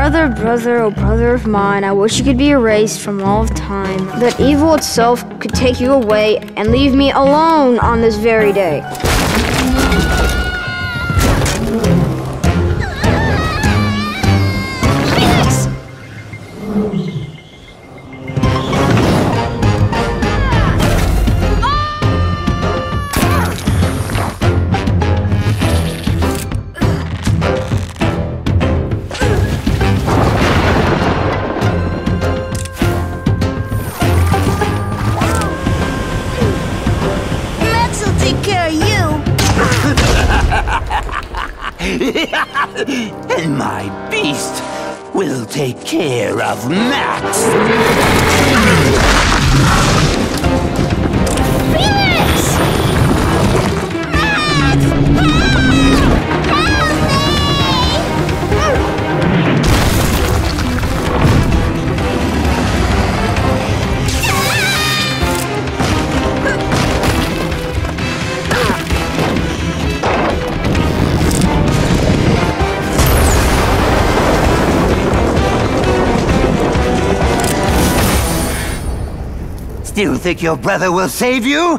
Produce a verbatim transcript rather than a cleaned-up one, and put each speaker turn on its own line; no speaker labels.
brother, brother, oh brother of mine, I wish you could be erased from all of time, that evil itself could take you away and leave me alone on this very day.
And my beast will take care of Max.
Felix! Max! Help!
Still think your brother will save you?